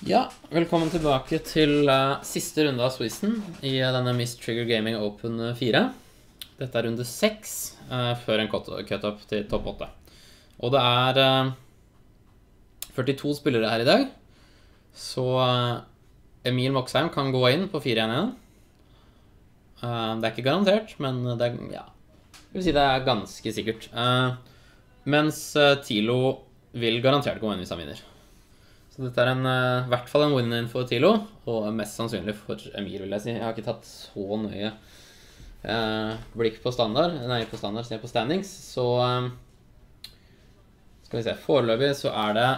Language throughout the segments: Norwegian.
Ja, velkommen tilbake til siste runde av Swisen i denne Miss Trigger Gaming Open 4. Dette er runde 6 før en cut-up til topp 8. Og det er 42 spillere her i dag, så Emil Moxheim kan gå inn på 4-1 igjen. Det er ikke garantert, men det er, ja, jeg vil si det er ganske sikkert. Mens Tilo vil garantert gå inn hvis han vinner. Så dette er i hvert fall en win-in for Tilo, og mest sannsynlig for Emil, vil jeg si. Jeg har ikke tatt så nøye blikk på standard, se på standings, så skal vi se, foreløpig så er det,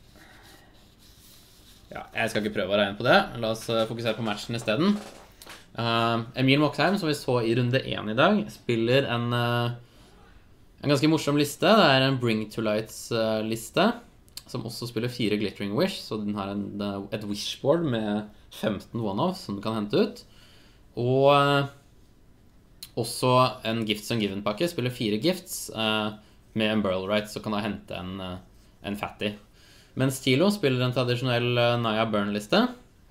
ja, jeg skal ikke prøve å regne på det, la oss fokusere på matchen i stedet. Emil Moxheim, som vi så i runde 1 i dag, spiller en ganske morsom liste. Det er en Bring to Lights liste, som også spiller 4 Glittering Wish, så den har et wishboard med 15 one-offs som du kan hente ut. Og også en Gifts and Given-pakke, spiller 4 gifts med en Burl Right, så kan du hente en fatty. Mens Tilo spiller en tradisjonell Naya Burn-liste.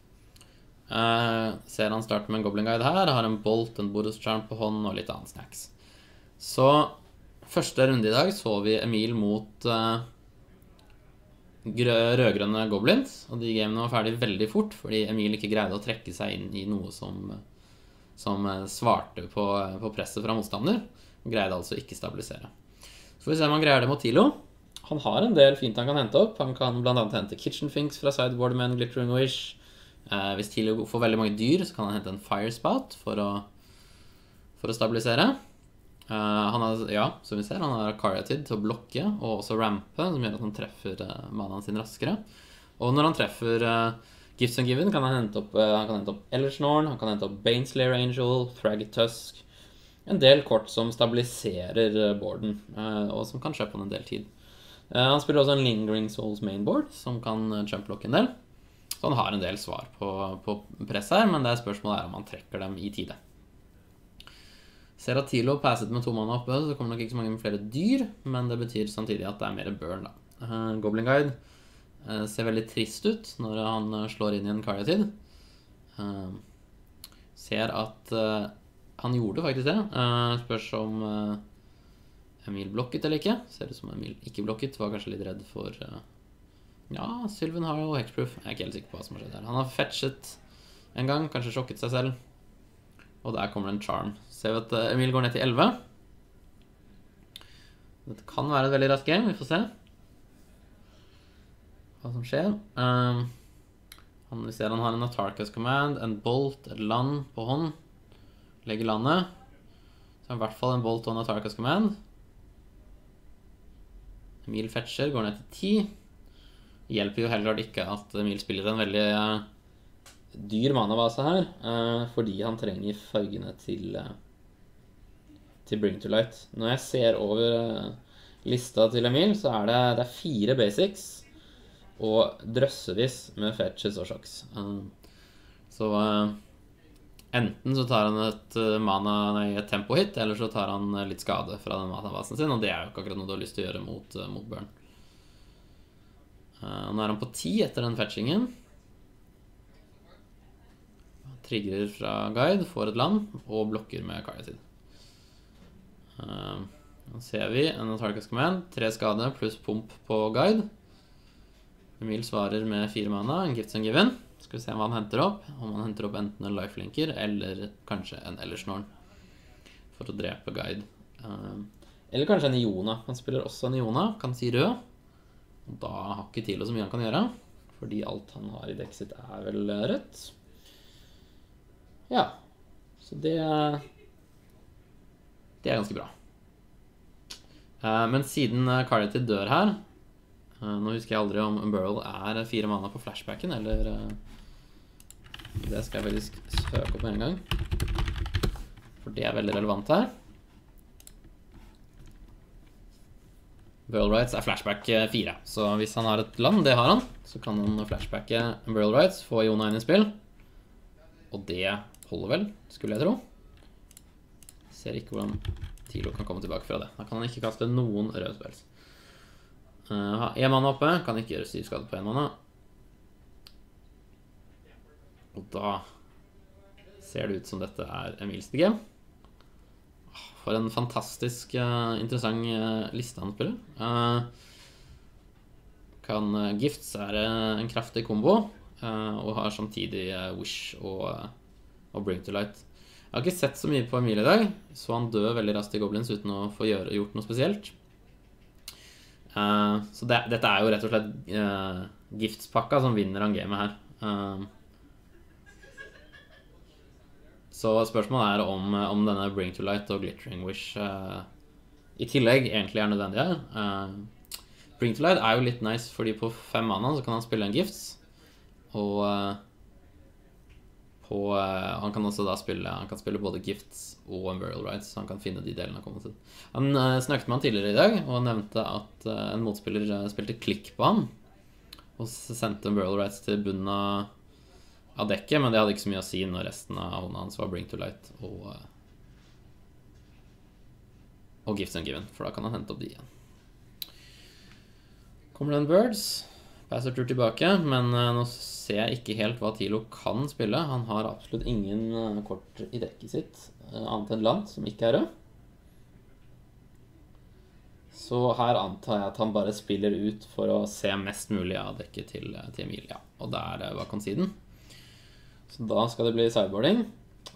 Ser han starter med en Goblin Guide her, har en Bolt, en Boros Charm på hånd og litt annet snacks. Så første runde i dag så vi Emil mot rødgrønne goblins, og de gamene var ferdig veldig fort, fordi Emil ikke greide å trekke seg inn i noe som svarte på presset fra motstander, og greide altså ikke stabilisere. Så får vi se om han greier det mot Tilo. Han har en del fint han kan hente opp. Han kan blant annet hente Kitchen Finks fra sideboard med en Glittering Wish. Hvis Tilo får veldig mange dyr, så kan han hente en Fire Spout for å stabilisere. Han har, ja, som vi ser, han har Caryatid til å blokke og også rampe, som gjør at han treffer manaen sin raskere. Og når han treffer Gifts and Given, kan han hente opp Ellersnorn, han kan hente opp Baneslayer Angel, Thraggy Tusk, en del kort som stabiliserer boarden, og som kan kjøpe han en del tid. Han spiller også en Lingering Souls mainboard, som kan jump-blokke en del. Så han har en del svar på press her, men det spørsmålet om han trekker dem i tide. Ser at Tilo passet med 2 mana oppe, så kommer nok ikke så mange flere dyr, men det betyr samtidig at det er mer burn da. Goblin Guide ser veldig trist ut når han slår inn i en Caryatid. Ser at han gjorde faktisk det. Spørs om Emil blokket eller ikke. Ser ut som Emil ikke blokket, var kanskje litt redd for... ja, Sylvan har jo hexproof. Jeg er ikke helt sikker på hva som har skjedd her. Han har fetchet en gang, kanskje sjokket seg selv. Og der kommer det en charm. Ser vi at Emil går ned til 11. Dette kan være et veldig raskt game, vi får se hva som skjer. Vi ser han har en Atarkas Command, en Bolt, et land på hånd. Legger landet. Så i hvert fall en Bolt og en Atarkas Command. Emil fetcher, går ned til 10. Hjelper jo heller ikke at Emil spiller en veldig dyr manabase her, fordi han trenger fargene til Bring to Light. Når jeg ser over lista til Emil, så er det 4 basics og drøssevis med fetches og shocks. Så enten så tar han et tempo hit, eller så tar han litt skade fra den manabasen sin, og det er jo ikke akkurat noe du har lyst til å gjøre mot burn. Nå er han på 10 etter den fetchingen. Triggerer fra guide, får et land, og blokker med Caryatid. Nå ser vi en Atarkas Command, 3 skade pluss pump på guide. Emil svarer med 4 mana, en Gifts and Given. Skal vi se hva han henter opp. Om han henter opp enten en lifelinker, eller kanskje en Ellersnorn, for å drepe guide. Eller kanskje en Iona. Han spiller også en Iona, kan si rød. Og da har ikke Tilo så mye han kan gjøre, fordi alt han har i dekket sitt er vel rødt. Ja, så det er ganske bra. Men siden Caryatid dør her, nå husker jeg aldri om Burl er 4 mana på flashbacken, eller det skal jeg faktisk søke opp med en gang, for det er veldig relevant her. Burl Rights er flashback 4, så hvis han har et land, det har han, så kan han flashbacke Burl Rights, få Iona inn i spill, og det holder vel, skulle jeg tro. Ser ikke hvordan Tilo kan komme tilbake fra det. Da kan han ikke kaste noen røde spells. Ha 1 mana oppe, kan ikke gjøre 7 skade på 1 mana. Og da ser det ut som dette Emils DG. For en fantastisk interessant liste han spiller. Gifts en kraftig kombo, og har samtidig Wish og Bring to Light. Jeg har ikke sett så mye på Emil i dag, så han dør veldig raskt i Goblins uten å få gjort noe spesielt. Så dette jo rett og slett Gifts-pakka som vinner han gamet her. Så spørsmålet om denne Bring to Light og Glittering Wish i tillegg egentlig nødvendig her. Bring to Light jo litt nice, fordi på 5 mana så kan han spille en Gifts, og han kan også da spille både Gifts og Unburial Rights, så han kan finne de delene av kommet til. Han snakket med han tidligere i dag, og nevnte at en motspiller spilte klikk på han, og sendte Unburial Rights til bunnen av dekket, men det hadde ikke så mye å si når resten av hånda hans var Bring to Light og Gifts Ungiven, for da kan han hente opp de igjen. Kommer det en Birds? Passer tur tilbake, men nå ser jeg ikke helt hva Tilo kan spille. Han har absolutt ingen kort i dekket sitt, annet enn land, som ikke rød. Så her antar jeg at han bare spiller ut for å se mest mulig av dekket til Emil. Ja, og der var conceden. Så da skal det bli sideboarding.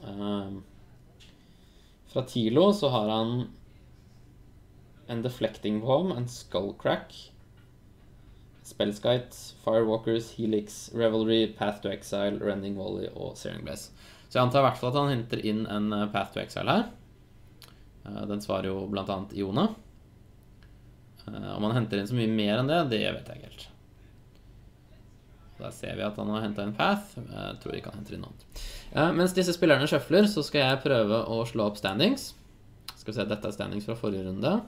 Fra Tilo så har han en Deflecting Bomb, en Skullcrack, Spellskite, Firewalkers, Helix, Revelry, Path to Exile, Rending Volley og Searing Blaze. Så jeg antar i hvert fall at han henter inn en Path to Exile her. Den svarer jo blant annet Iona. Om han henter inn så mye mer enn det vet jeg ikke helt. Der ser vi at han har hentet en Path. Jeg tror ikke han henter inn noe annet. Mens disse spillerne shuffler, så skal jeg prøve å slå opp standings. Skal vi se, dette standings fra forrige runde.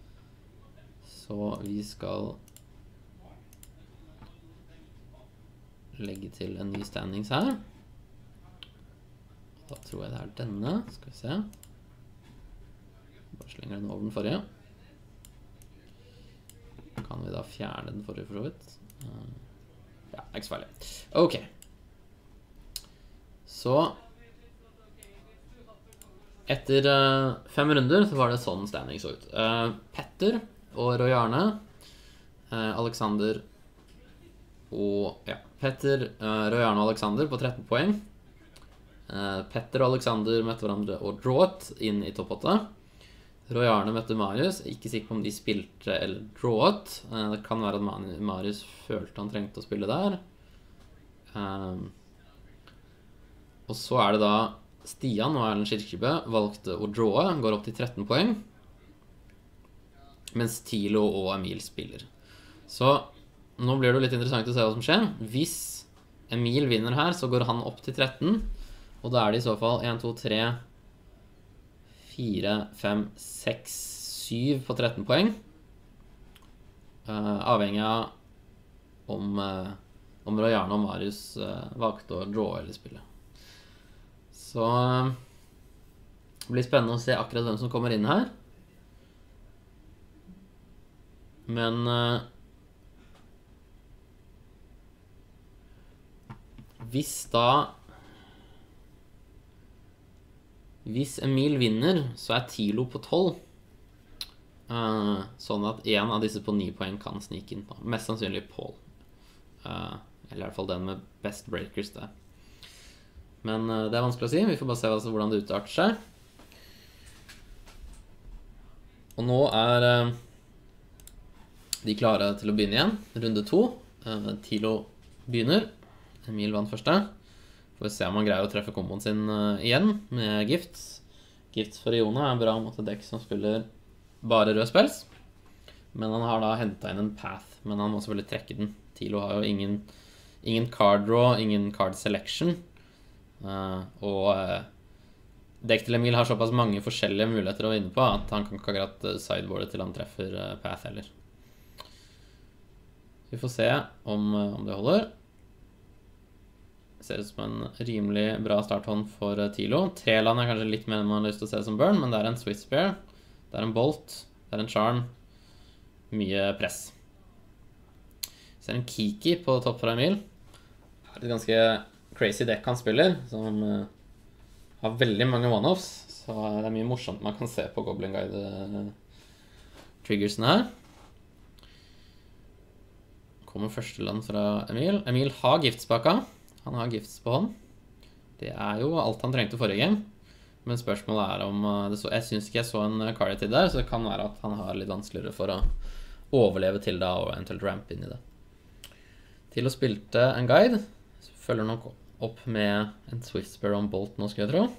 Så vi skal legge til en ny standings her. Da tror jeg det denne. Skal vi se. Bare slenger den over den forrige. Kan vi da fjerne den forrige for så vidt? Ja, ikke så farlig. Ok. Så etter 5 runder så var det sånn standings så ut. Petter og Roy Arne, Alexander og ja, Petter, Roy Arne og Alexander på 13 poeng. Petter og Alexander møtte hverandre og drawet inn i topp 8. Roy Arne møtte Marius. Ikke sikker på om de spilte eller drawet. Det kan være at Marius følte han trengte å spille der. Og så det da Stian og Erlend Kirkebø valgte å drawe. Han går opp til 13 poeng. Mens Tilo og Emil spiller. Så nå blir det litt interessant å se hva som skjer. Hvis Emil vinner her, så går han opp til 13. Og da det i så fall 1, 2, 3, 4, 5, 6, 7 på 13 poeng. Avhengig av om Roy Arne og Marius valgte å drawe eller spille. Så det blir spennende å se akkurat hvem som kommer inn her. Men hvis Emil vinner, så Tilo på 12. Sånn at en av disse på 9 poeng kan snike inn på. Mest sannsynlig Paul. Eller i hvert fall den med best breakers der. Men det vanskelig å si. Vi får bare se hvordan det utarter seg. Og nå de klare til å begynne igjen. Runde 2. Tilo begynner. Emil vant første. Får vi se om han greier å treffe komboen sin igjen med Gifts. Gifts for Iona bra mot et dekk som spiller bare rød spells. Men han har da hentet inn en Path, men han må selvfølgelig trekke den. Tilo har jo ingen card draw, ingen card selection. Dekk til Emil har såpass mange forskjellige muligheter å vinne på at han kan ikke akkurat sideboardet til han treffer Path heller. Vi får se om det holder. Det ser ut som en rimelig bra starthånd for Tilo. 3 land kanskje litt mer enn man har lyst til å se som burn, men det en Swiss Bear, det en Bolt, det en Charm. Mye press. Ser en Kiki på topp fra Emil. Et ganske crazy deck han spiller, som har veldig mange one-offs, så det er mye morsomt man kan se på Goblin Guide-triggersene her. Kommer første land fra Emil. Emil har giftspaka. Han har gifts på hånd. Det er jo alt han trengte forrige game. Men spørsmålet er om jeg synes ikke jeg så en Carity der, så det kan være at han har litt vanskeligere for å overleve til da, og eventuelt ramp inn i det. Til å spilte en guide, så følger nok opp med en Swift Sparrow on Bolt nå, skal jeg tro.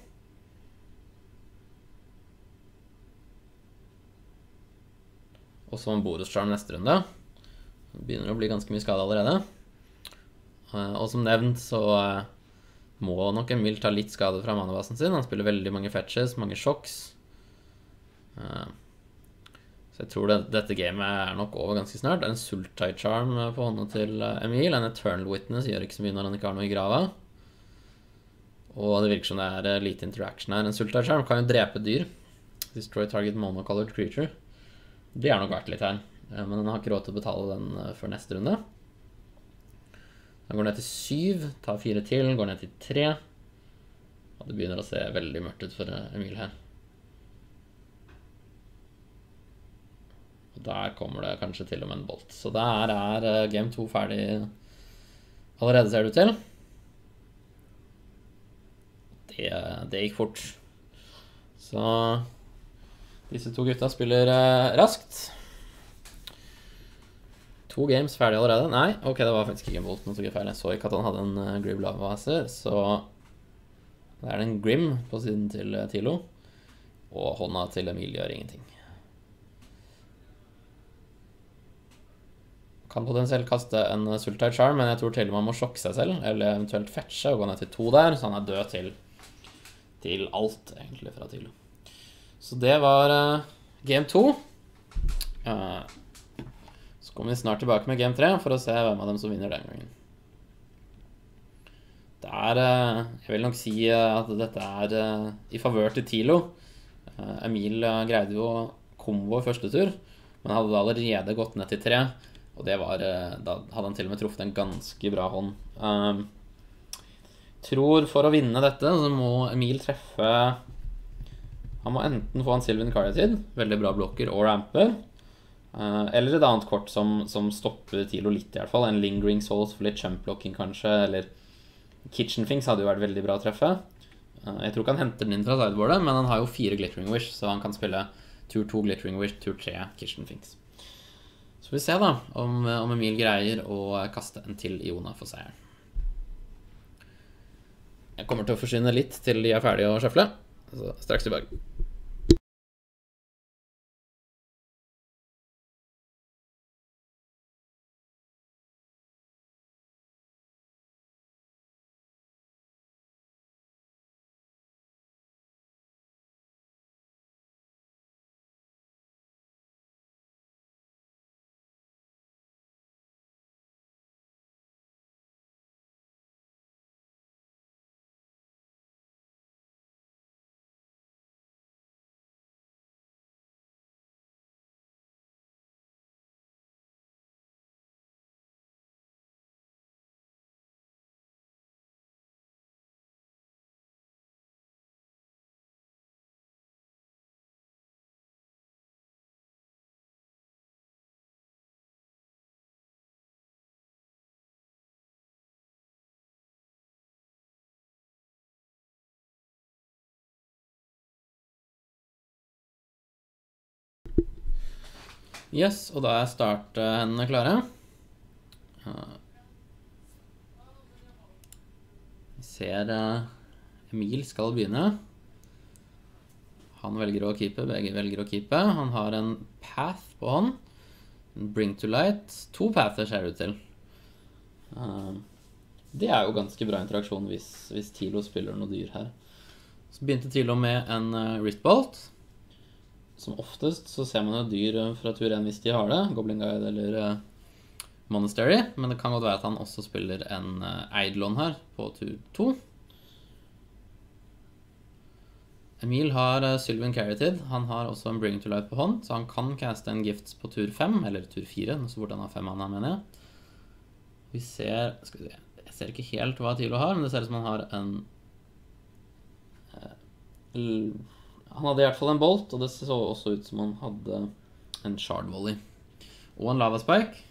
Og så en Boros Charm neste runde. Det begynner å bli ganske mye skade allerede. Og som nevnt så må nok Emil ta litt skade fra manabasen sin. Han spiller veldig mange fetches, mange shocks. Så jeg tror dette gamet er nok over ganske snart. Det er en Sultai Charm på hånda til Emil. En Eternal Witness gjør ikke så mye når han ikke har noe i grava. Og det virker som det er lite interaction her. En Sultai Charm kan jo drepe dyr. Destroy target monocolored creature. Det er nok verdt litt her. Men den har ikke råd til å betale den før neste runde. Den går ned til 7, tar 4 til, går ned til 3. Og det begynner å se veldig mørkt ut for Emil her. Og der kommer det kanskje til og med en bolt. Så der er game 2 ferdig allerede, ser det ut til. Det gikk fort. Så disse to gutta spiller raskt. 2 games ferdig allerede. Nei, ok, det var faktisk ikke en bolt. Nå tok jeg feil. Jeg så ikke at han hadde en Grim Lava-vase, så det er en Grim på siden til Tilo. Og hånda til Emil gjør ingenting. Kan potensielt kaste en Sultai Charm, men jeg tror til og med han må sjokke seg selv, eller eventuelt fetche og gå ned til 2 der, så han er død til alt, egentlig, fra Tilo. Så det var game 2. Så kommer vi snart tilbake med game 3 for å se hvem av dem som vinner den gangen. Jeg vil nok si at dette er i favør til Tilo. Emil greide jo kombo i første tur, men hadde allerede gått ned til 3, og det var, da hadde han til og med truffet en ganske bra hånd. Tror for å vinne dette så må Emil treffe. Han må enten få en Sylvan Caryatid, veldig bra blokker og ramper, eller et annet kort som stopper Tilo litt i hvert fall. En Lingering Souls for litt chump-blocking kanskje, eller Kitchen Finks hadde jo vært veldig bra å treffe. Jeg tror ikke han henter den inn fra sideboardet, men han har jo 4 Glittering Wish, så han kan spille tur 2 Glittering Wish, tur 3 Kitchen Finks. Så vi ser da om Emil greier å kaste en til Iona for seieren. Jeg kommer til å forsvinne litt til de er ferdige å shuffle, så straks tilbake. Yes, og da er starthendene klare. Vi ser Emil skal begynne. Han velger å keepe, begge velger å keepe. Han har en path på hånd. En bring to light. 2 pather ser det ut til. Det er jo ganske bra interaksjon hvis Tilo spiller noe dyr her. Så begynte Tilo med en Riftbolt. Som oftest så ser man jo dyr fra tur 1 hvis de har det, Goblin Guide eller Monastery, men det kan godt være at han også spiller en Eidolon her på tur 2. Emil har Sylvan Caryatid, han har også en Bring to Light på hånd, så han kan caste en Gifts på tur 5, eller tur 4, så hvordan han har 5 mana, mener jeg. Vi ser, skal vi se, jeg Jeg ser ikke helt hva Tilo har, men det ser ut som han har en han hadde i hvert fall en bolt, og det så også ut som han hadde en shard volley og en lava spike.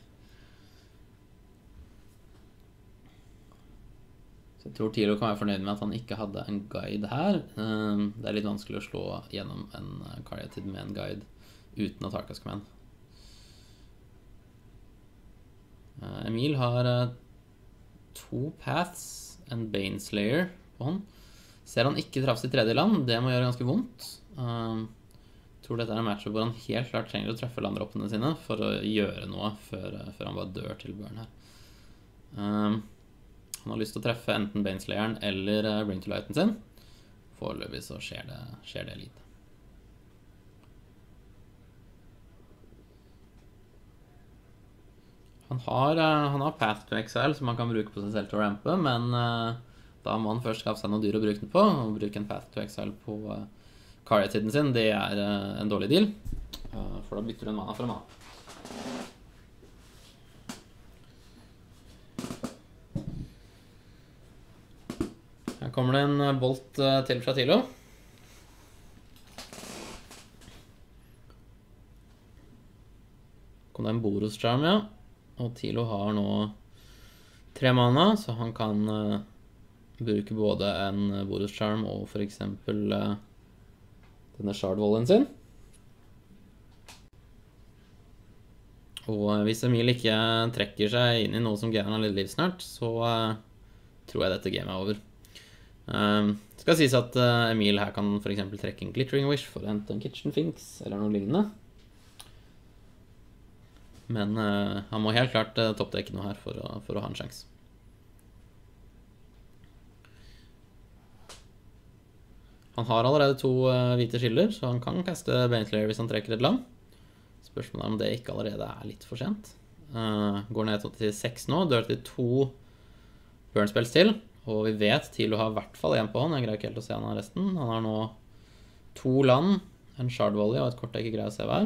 Så jeg tror Tilo kan være fornøyd med at han ikke hadde en guide her. Det er litt vanskelig å slå gjennom en Caryatid med en guide uten at Tarkas Command. Emil har 2 paths, en Baneslayer på hånd. Ser han ikke traff sitt tredje land, det må gjøre ganske vondt. Jeg tror dette er en matchup hvor han helt klart trenger å treffe landdroppene sine for å gjøre noe før han bare dør til burn her. Han har lyst til å treffe enten Baneslayeren eller Bring to Lighten sin. Foreløpig så skjer det lite. Han har Path to Exile som han kan bruke på seg selv til å rampe, men da må han først skaffe seg noe dyr å bruke den på, og bruke en Path to Exile på Caryatiden sin. Det er en dårlig deal, for da bytter du en mana for en mana. Her kommer det en bolt til fra Tilo. Kom det en Boros Charm, ja. Og Tilo har nå 3 mana, så han kan bruke både en Boros Charm og for eksempel denne shardwallen sin. Og hvis Emil ikke trekker seg inn i noe som gir han litt liv snart, så tror jeg dette gamet er over. Det skal sies at Emil her kan for eksempel trekke en Glittering Wish for å hente en Kitchen Finks eller noe lignende. Men han må helt klart toppdekke noe her for å ha en sjans. Han har allerede 2 hvite skiller, så han kan kaste Baneslayer hvis han trekker et land. Spørsmålet er om det ikke allerede er litt for sent. Går ned til 6 nå, dør til 2 burn-spells til. Og vi vet Tilo har i hvert fall 1 på hånd. Jeg greier ikke helt å se han av resten. Han har nå 2 land, en shard volley og et kort jeg ikke greier å se hver.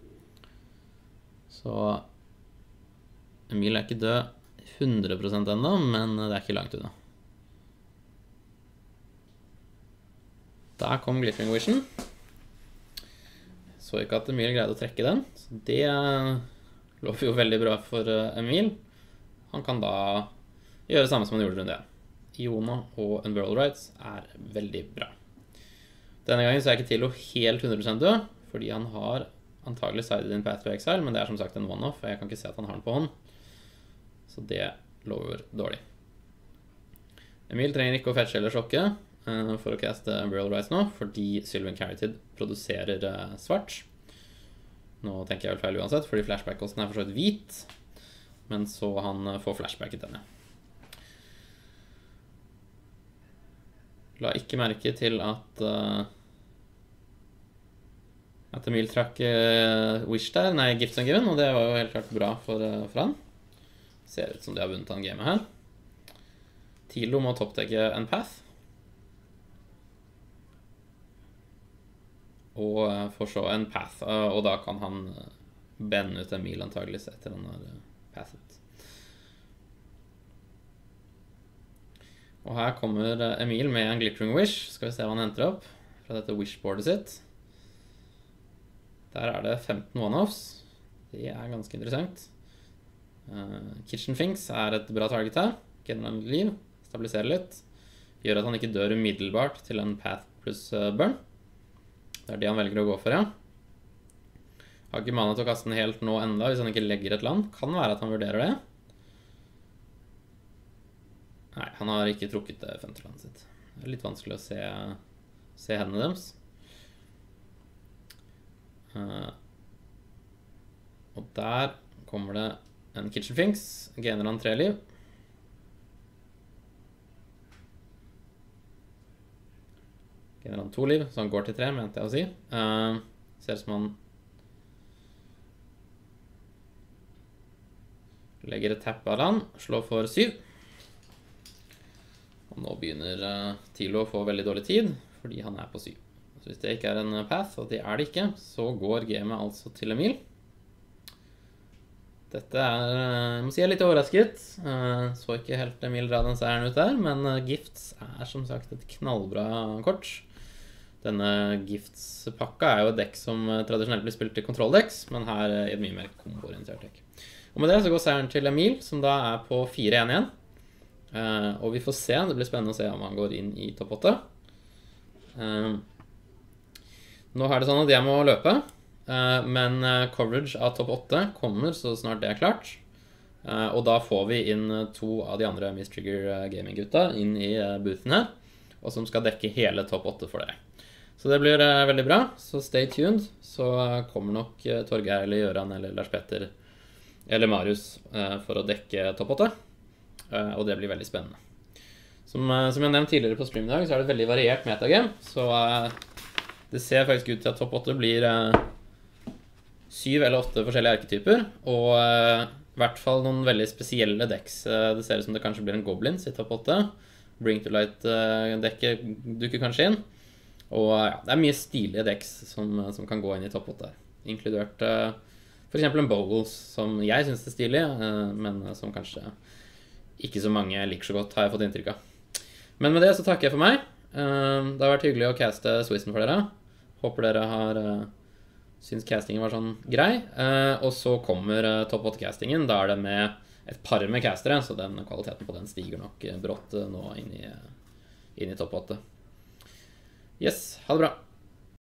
Så Emil er ikke død 100% enda, men det er ikke langt unna. Der kom Glittering Wishen. Så ikke at Emil greide å trekke den, så det lover jo veldig bra for Emil. Han kan da gjøre det samme som han gjorde rundt det. Iona og Unburial Rights er veldig bra. Denne gangen så er ikke Tilo helt 100% død, fordi han har antagelig sided in Path to Exile, men det er som sagt en one-off, og jeg kan ikke se at han har den på hånd. Så det lover dårlig. Emil trenger ikke å fetche eller sjokke for å caste Unburial Rights nå, fordi Sylvan Caryatid produserer svart. Nå tenker jeg vel feil uansett, fordi flashback-kosten er for så vidt hvit, men så han får flashbacket denne. La ikke merke til at Emil trakk Wish der, nei, Gifts and Given, og det var jo helt klart bra for han. Ser ut som de har vunnet han gamet her. Tilo må toppdekke en path. Og får så en path, og da kan han bende ut Emil antagelig etter han har pathet. Og her kommer Emil med en Glittering Wish. Skal vi se hva han henter opp fra dette wishboardet sitt. Der er det 15 one-offs. Det er ganske interessant. Kitchen Finks er et bra target her. Generelt liv, stabiliserer litt. Gjør at han ikke dør umiddelbart til en path pluss burn. Det er det han velger å gå for, ja. Har ikke mana til å kaste den helt nå enda hvis han ikke legger et land. Kan være at han vurderer det. Nei, han har ikke trukket det femte landet sitt. Det er litt vanskelig å se hendene deres. Og der kommer det en Kitchen Finks. Gainer han 3 liv. Gainer han 2 liv, så han går til 3, mente jeg å si. Ser ut som han legger et tapp av land, slår for 7. Og nå begynner Tilo å få veldig dårlig tid, fordi han er på 7. Så hvis det ikke er en path, og det er det ikke, så går gamet altså til Emil. Dette jeg må si jeg er litt overrasket. Så ikke helt Emil dra den seieren ut der, men Gifts er som sagt et knallbra kort. Denne Gifts-pakka er jo et dekk som tradisjonelt blir spilt i kontrolldekks, men her er et mye mer kombo-orientert dekk. Og med det så går seieren til Emil, som da er på 4-1 igjen. Og vi får se, det blir spennende å se om han går inn i topp 8. Nå er det sånn at jeg må løpe. Men coverage av topp 8 kommer så snart det er klart. Og da får vi inn 2 av de andre Miss Trigger Gaming-gutta inn i boothen her, og som skal dekke hele topp 8 for dere. Så det blir veldig bra, så stay tuned. Så kommer nok Torgeir eller Gjøran eller Lars Petter eller Marius for å dekke topp 8. Og det blir veldig spennende. Som jeg nevnte tidligere på stream i dag, så er det et veldig variert metagame. Så det ser faktisk ut til at topp 8 blir 7 eller 8 forskjellige arketyper, og i hvert fall noen veldig spesielle decks. Det ser ut som det kanskje blir en Goblins i topp 8. Bring to Light-dekket dukker kanskje inn. Og ja, det er mye stilige decks som kan gå inn i topp 8 her. Inkludert for eksempel en Bogles, som jeg synes er stilig, men som kanskje ikke så mange liker så godt, har jeg fått inntrykk av. Men med det så takker jeg for meg. Det har vært hyggelig å caste Swisten for dere. Håper dere har synes castingen var sånn grei. Og så kommer topp 8-castingen. Da er det med et par med castere, så den kvaliteten på den stiger nok brått nå inn i topp 8. Yes, ha det bra.